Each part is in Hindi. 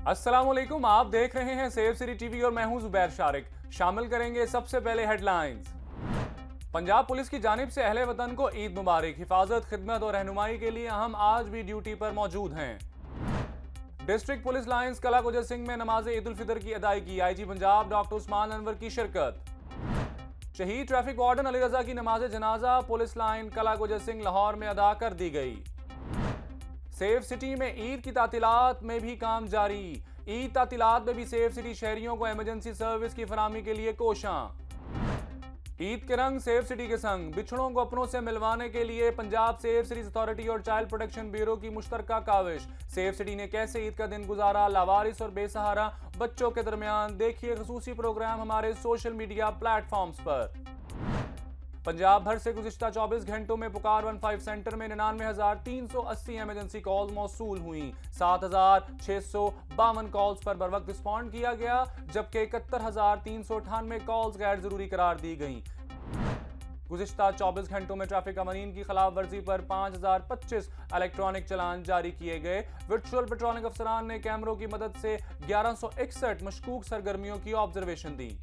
अस्सलाम वालेकुम, आप देख रहे हैं सेफ सिटी टीवी और मैं हूं जुबैर शारिक। शामिल करेंगे सबसे पहले हेडलाइंस। पंजाब पुलिस की जानिब से अहले वतन को ईद मुबारक। हिफाजत, खिदमत और रहनुमाई के लिए हम आज भी ड्यूटी पर मौजूद हैं। डिस्ट्रिक्ट पुलिस लाइंस कला गुजर सिंह में नमाज ईद उल फितर की अदायगी। आईजी पंजाब डॉक्टर उस्मान अनवर की शिरकत। शहीद ट्रैफिक वार्डन अली रजा की नमाज जनाजा पुलिस लाइन कला गुजर सिंह लाहौर में अदा कर दी गई। सेफ सिटी में ईद की तातीलात में भी काम जारी। ईद तातीलात में भी सेफ सिटी शहरियों को इमरजेंसी सर्विस की फराहमी के लिए कोशां। ईद के रंग सेफ सिटी के संग। बिछड़ों को अपनों से मिलवाने के लिए पंजाब सेफ सिटीज अथॉरिटी और चाइल्ड प्रोटेक्शन ब्यूरो की मुश्तरका काविश। सेफ सिटी ने कैसे ईद का दिन गुजारा, लावारिस और बेसहारा बच्चों के दरमियान, देखिए खसूसी प्रोग्राम हमारे सोशल मीडिया प्लेटफॉर्म्स पर। पंजाब भर से गुज़िश्ता 24 घंटों में पुकार 15 सेंटर में 99,380 इमरजेंसी कॉल्स मौसूल हुई। 7,652 कॉल्स पर बर वक्त रिस्पॉन्ड किया गया, जबकि 71,398 कॉल्स गैर जरूरी करार दी गई। गुज़िश्ता 24 घंटों में ट्रैफिक कानून की खिलाफ वर्जी पर 5,025 इलेक्ट्रॉनिक चलान जारी किए गए। वर्चुअल पेट्रोलिंग अफसरान ने कैमरों की मदद से 1161 मशकूक सरगर्मियों की ऑब्जर्वेशन दी।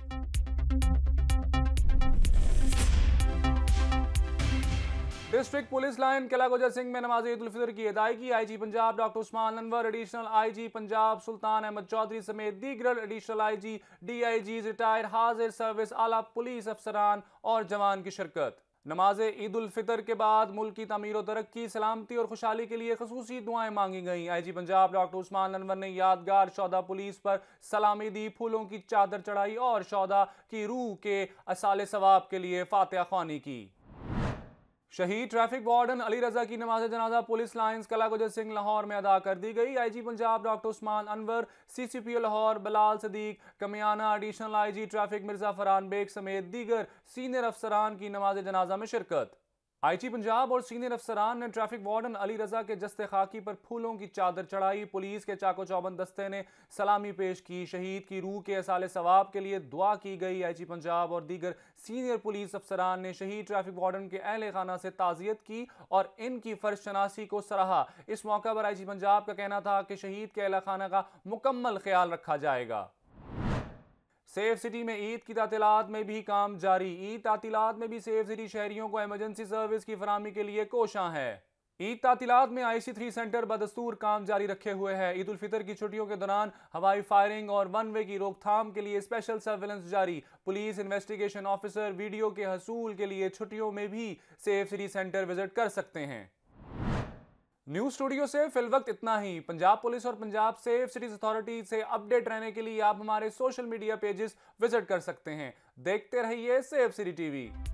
District police line Qila Gujar Singh में नमाज ईद उल फितर की अदायगी। IG Punjab doctor Usman Anwar, additional IG Punjab Sultan Ahmed Chaudhry समेत दीगर एडिशनल आईजी, डीआईजी, रिटायर हाजिर सर्विस आला पुलिस अफसरान और जवान की शिरकत। नमाज ईद उल फितर के बाद मुल्क की तामीर और तरक्की, सलामती और खुशहाली के लिए खसूसी दुआएं मांगी गई। आईजी पंजाब डॉक्टर उस्मान अनवर ने यादगार शौदा पुलिस पर सलामी दी, फूलों की चादर चढ़ाई और शौदा की रूह के असाले सवाब के लिए फातिहा ख्वानी की। शहीद ट्रैफिक वार्डन अली रजा की नमाज जनाजा पुलिस लाइंस कला गुजर सिंह लाहौर में अदा कर दी गई। IG Punjab doctor Usman Anwar, CCPO Lahore Bilal Siddique Kamiana, additional IG traffic Mirza Farhan Baig समेत दीगर सीनियर अफसरान की नमाज जनाजा में शिरकत। आईजी पंजाब और सीनियर अफसरान ने ट्रैफिक वार्डन अली रजा के जस्ते खाकी पर फूलों की चादर चढ़ाई। पुलिस के चाको चौबंद दस्ते ने सलामी पेश की। शहीद की रूह के असाले सवाब के लिए दुआ की गई। आईजी पंजाब और दीगर सीनियर पुलिस अफसरान ने शहीद ट्रैफिक वार्डन के अहले खाना से ताज़ियत की और इनकी फर्ज शनासी को सराहा। इस मौका पर आईजी पंजाब का कहना था कि शहीद के अहले खाना का मुकम्मल ख्याल रखा जाएगा। सेफ सिटी में ईद की तातीलात में भी काम जारी। ईद तातीलात में भी सेफ सिटी शहरियों को इमरजेंसी सर्विस की फराहमी के लिए कोशां है। ईद तातीलात में IC3 सेंटर बदस्तूर काम जारी रखे हुए है। ईद उल फितर की छुट्टियों के दौरान हवाई फायरिंग और वन वे की रोकथाम के लिए स्पेशल सर्विलेंस जारी। पुलिस इन्वेस्टिगेशन ऑफिसर वीडियो के हसूल के लिए छुट्टियों में भी सेफ सिटी सेंटर विजिट कर सकते हैं। न्यूज स्टूडियो से फिलवक्त इतना ही। पंजाब पुलिस और पंजाब सेफ सिटीज अथॉरिटी से अपडेट रहने के लिए आप हमारे सोशल मीडिया पेजेस विजिट कर सकते हैं। देखते रहिए सेफ सिटी टीवी।